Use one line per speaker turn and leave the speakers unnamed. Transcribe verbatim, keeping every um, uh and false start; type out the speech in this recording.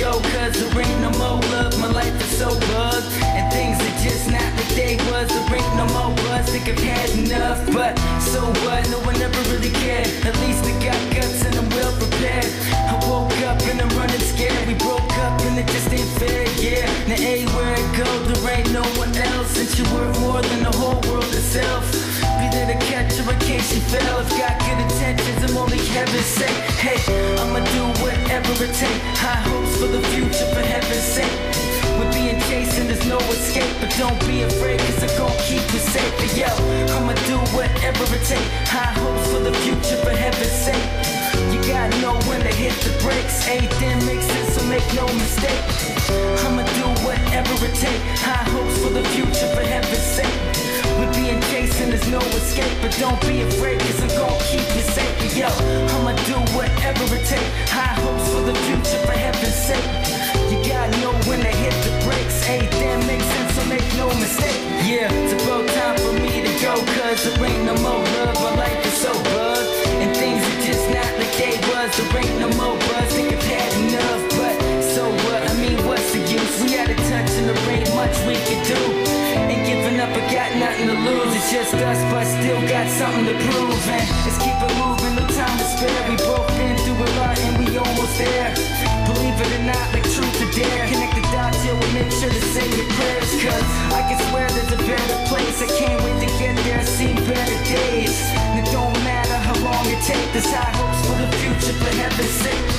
go, cause there ain't no more love. My life is so bugged, and things are just not like they was. There ain't no more buzz, think I've had enough. But so what, no one ever really cared. At least I got guts and I'm well prepared. I woke up and I'm running scared. We broke up and it just ain't fair, yeah. Now everywhere I go, there ain't no one else. And you worth more than the whole world itself. Be there to catch her in case she fell. I've got good intentions, I'm only heaven's sake. Hey, I'ma do whatever it takes. High hopes for the future, for heaven's sake. We're being chased and there's no escape. But don't be afraid, cause I'm gon' keep you safe. But yo, I'ma do whatever it takes. High hopes for the future, for heaven's sake. You gotta know when to hit the brakes. Anything makes sense, so make no mistake. I'ma do whatever it takes. High hopes for the future, for heaven's sake. We're being chased and there's no escape. But don't be afraid, cause I'm gon' keep you safe. But yo, I'ma do whatever it takes. High hopes for the future, for heaven's sake. You gotta know when to hit the brakes. Anything makes sense, so make no mistake. Yeah, it's about time for me to go, cause there ain't no more love. My life is so bugged, and things are just not like they was. There ain't no more buzz, think I've had enough. But so what, I mean what's the use? We had a touch and there ain't much we could do. Ain't giving up, I got nothing to lose. It's just us, but still got something to prove. And let's keep it moving, no time to spare. We both been through a lot and we almost there. Believe it or not, like truth or dare. Connect the dots, yeah, we make sure to say your prayers. Cause I can swear there's a better place. I can't wait to get there, see better days. And it don't matter how long it takes. There's high hopes for the future, for heaven's sake.